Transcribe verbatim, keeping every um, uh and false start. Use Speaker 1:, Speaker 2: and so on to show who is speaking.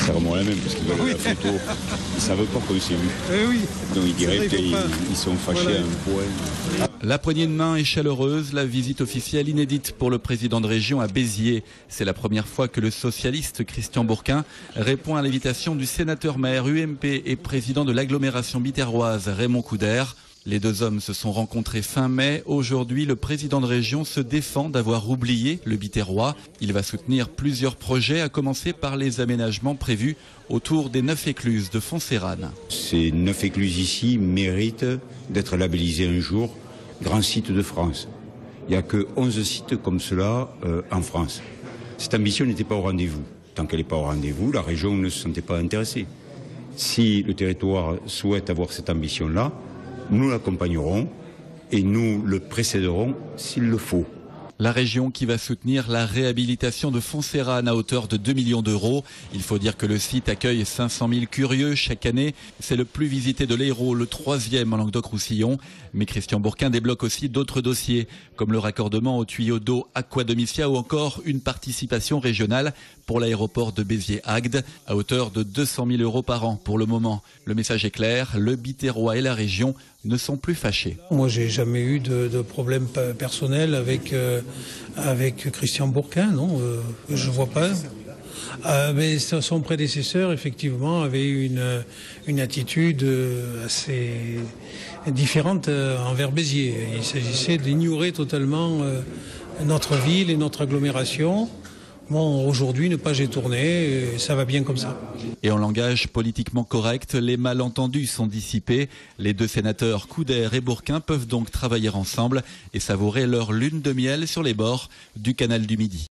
Speaker 1: serment la même, parce qu'ils veulent
Speaker 2: oui.
Speaker 1: la photo. Ils ne savent pas qu'on s'est vu.
Speaker 2: Eh oui.
Speaker 1: Donc ils diraient
Speaker 2: qu'ils
Speaker 1: ils sont fâchés
Speaker 2: voilà.
Speaker 1: à un point.
Speaker 3: La poignée de main est chaleureuse, la visite officielle inédite pour le président de région à Béziers. C'est la première fois que le socialiste Christian Bourquin répond à l'invitation du sénateur-maire U M P et président de l'agglomération biterroise Raymond Couder. Les deux hommes se sont rencontrés fin mai. Aujourd'hui, le président de région se défend d'avoir oublié le Biterrois. Il va soutenir plusieurs projets, à commencer par les aménagements prévus autour des neuf écluses de Foncérane.
Speaker 1: Ces neuf écluses ici méritent d'être labellisées un jour grand site de France. Il n'y a que onze sites comme cela euh, en France. Cette ambition n'était pas au rendez-vous. Tant qu'elle n'est pas au rendez-vous, la région ne se sentait pas intéressée. Si le territoire souhaite avoir cette ambition-là, nous l'accompagnerons et nous le précéderons s'il le faut.
Speaker 3: La région qui va soutenir la réhabilitation de Foncérane à hauteur de deux millions d'euros. Il faut dire que le site accueille cinq cent mille curieux chaque année. C'est le plus visité de l'Hérault, le troisième en Languedoc-Roussillon. Mais Christian Bourquin débloque aussi d'autres dossiers, comme le raccordement au tuyau d'eau Aquadomicia ou encore une participation régionale pour l'aéroport de Béziers-Agde à hauteur de deux cent mille euros par an pour le moment. Le message est clair, le Biterrois et la région ne sont plus fâchés.
Speaker 2: Moi, j'ai jamais eu de, de problème personnel avec, euh, avec Christian Bourquin, non, euh, je vois pas. Euh, mais son prédécesseur, effectivement, avait eu une, une attitude assez différente envers Béziers. Il s'agissait d'ignorer totalement euh, notre ville et notre agglomération. Bon, aujourd'hui, une page est tournée, et ça va bien comme ça.
Speaker 3: Et en langage politiquement correct, les malentendus sont dissipés. Les deux sénateurs Couder et Bourquin peuvent donc travailler ensemble et savourer leur lune de miel sur les bords du canal du Midi.